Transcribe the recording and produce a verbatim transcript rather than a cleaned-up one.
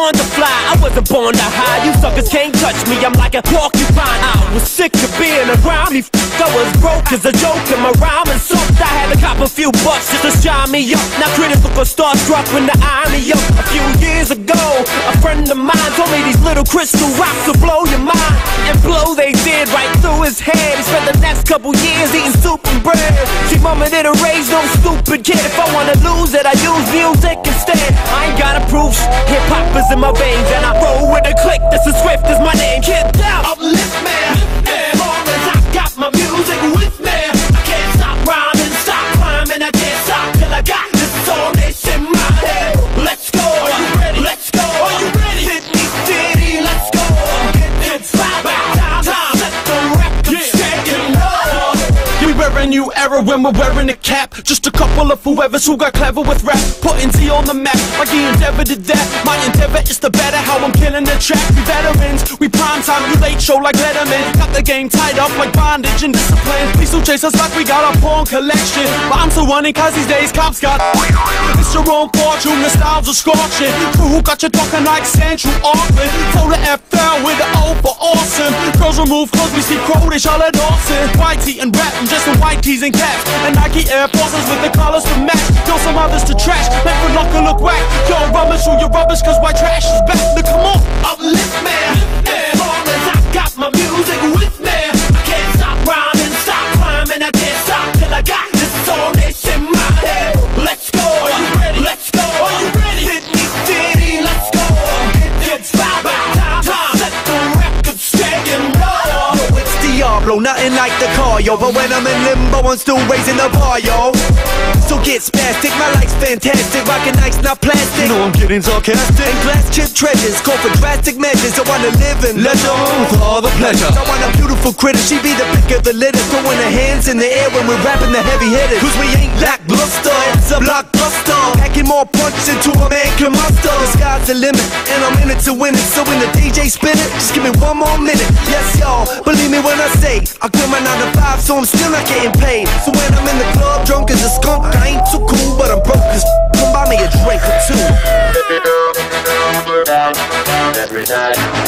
born to fly, I wasn't born to hide. You suckers can't touch me, I'm like a porcupine. I was sick of being around me. I was broke as a joke and my rhyming sucked. I had to cop a few bucks just to shine me up. Now critics look starstruck when the irony up. A few years ago, a friend of mine told me these little crystal rocks will blow your mind. And blow they did right through his head. He spent the next couple years eating soup and bread. See, mama didn't raise no stupid kid. If I wanna lose it, I use music instead. I ain't gotta prove sh hip-hop is in my veins, and I roll with a click. This is Swift is my name. Kid down, uplift me. As long as I got my music with me, I can't stop rhyming, stop climbing. I can't stop till I got this song that's in my head. Let's go, are you ready? Let's go, are you ready? Hit me steady, let's go. It's five time, time, let the record shake and roll. We wear a new era when we're wearing a cap. Just a couple of whoever's who got clever with rap, putting T on the map like he endeavored did that. My endeavor is to better how I'm killing the track. We veterans, we prime time, you late show like Letterman. Got the game tied up like bondage and discipline. Please don't chase us like we got a porn collection, but I'm still running cause these days cops got. It's your own fortune, the styles are scorching. Crew who got you talking like Central Auckland. Throw the F down with the O for awesome. Girls remove clothes, we see Crow, they Charlotte Dawson. White tee and rap, I'm just in white tees and caps, and Nike Air Forces with the colors to match. Throw some others to trash, make for luck and look whack. Yo, rubbish through your rubbish cause white trash is back. Now come on, uplift me. As long as I got my music with me, I can't stop rhyming, stop climbing. I can't stop till I got this song that's in my head. Let's go, are you ready? Let's go, are you ready? Hit me steady, let's go. It's five time, time, let the record shake and roll. Yo, it's Diablo, nothing like the car, yo. But when I'm in limbo, I'm still raising the bar, yo. So get spastic, my life's fantastic. Rockin' ice, not plastic. you know I'm getting sarcastic. And glass chip treasures, call for drastic measures. I wanna live in leisure with all the pleasure. I want a beautiful critter, she be the pick of the litter. Throwing her hands in the air when we're rapping the heavy hitters. Cause we ain't lackluster, it's a blockbuster. Packing more punch into a man can muster. The sky's the limit, and I'm in it to win it. So when the D J spin it, just give me one more minute. Yes, y'all, believe me when I say I quit my nine to five, so I'm still not getting paid. So when I'm in the club, drunk as a skunk, I ain't too cool, but I'm broke as come buy me a drink or two. Every night.